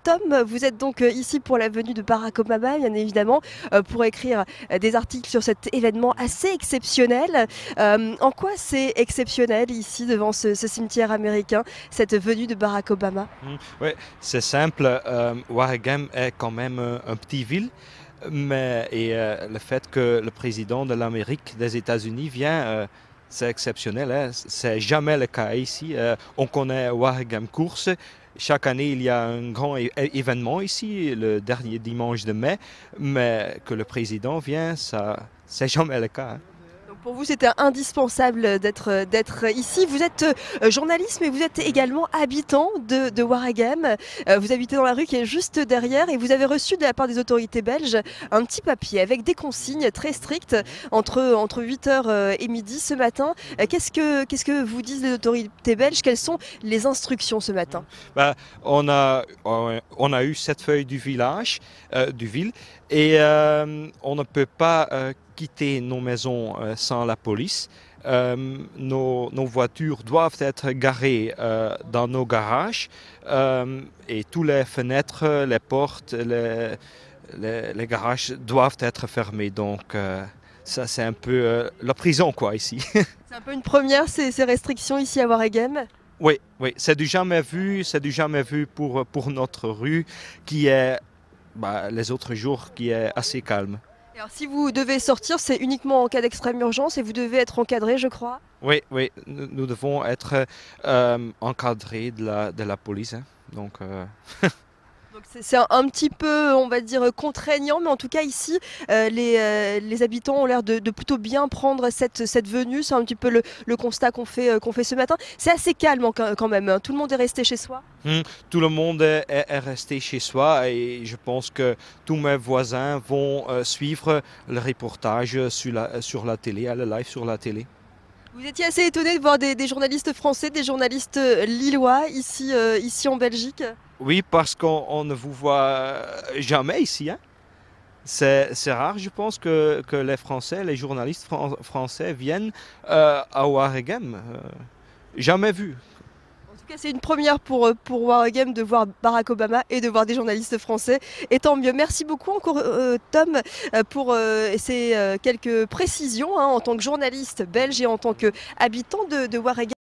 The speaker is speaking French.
Tom, vous êtes donc ici pour la venue de Barack Obama, bien évidemment, pour écrire des articles sur cet événement assez exceptionnel. En quoi c'est exceptionnel ici devant ce cimetière américain, cette venue de Barack Obama? Ouais, c'est simple. Waregem est quand même un petit ville, mais le fait que le président de l'Amérique, des États-Unis, vient, c'est exceptionnel. Hein. C'est jamais le cas ici. On connaît Waregem Course. Chaque année, il y a un grand événement ici, le dernier dimanche de mai, mais que le président vient, ça, c'est jamais le cas. Hein. Donc pour vous, c'était indispensable d'être ici. Vous êtes journaliste, mais vous êtes également habitant de Waregem. Vous habitez dans la rue qui est juste derrière et vous avez reçu de la part des autorités belges un petit papier avec des consignes très strictes entre 8h et midi ce matin. Qu'est-ce que vous disent les autorités belges? Quelles sont les instructions ce matin? Ben, on a eu cette feuille du village, du ville, et on ne peut pas quitter nos maisons sans la police. Nos voitures doivent être garées dans nos garages et toutes les fenêtres, les portes, les garages doivent être fermés. Donc ça, c'est un peu la prison, quoi, ici. C'est un peu une première, ces restrictions ici à Waregem. Oui, oui, c'est du jamais vu pour notre rue qui est, les autres jours, qui est assez calme. Alors si vous devez sortir, c'est uniquement en cas d'extrême urgence et vous devez être encadré, je crois. Oui, oui, nous devons être encadrés de la police. Hein. Donc, Donc c'est un petit peu, on va dire, contraignant, mais en tout cas ici, les habitants ont l'air de plutôt bien prendre cette venue. C'est un petit peu le constat qu'on fait ce matin. C'est assez calme quand même, hein. Tout le monde est resté chez soi. tout le monde est resté chez soi et je pense que tous mes voisins vont suivre le reportage sur la télé, le live sur la télé. Vous étiez assez étonné de voir des journalistes français, des journalistes lillois ici en Belgique. Oui, parce qu'on ne vous voit jamais ici. Hein. C'est rare, je pense, que les Français, les journalistes français viennent à Waregem. Jamais vu. En tout cas, c'est une première pour Waregem de voir Barack Obama et de voir des journalistes français. Et tant mieux. Merci beaucoup encore, Tom, pour ces quelques précisions hein, en tant que journaliste belge et en tant qu'habitant de Waregem.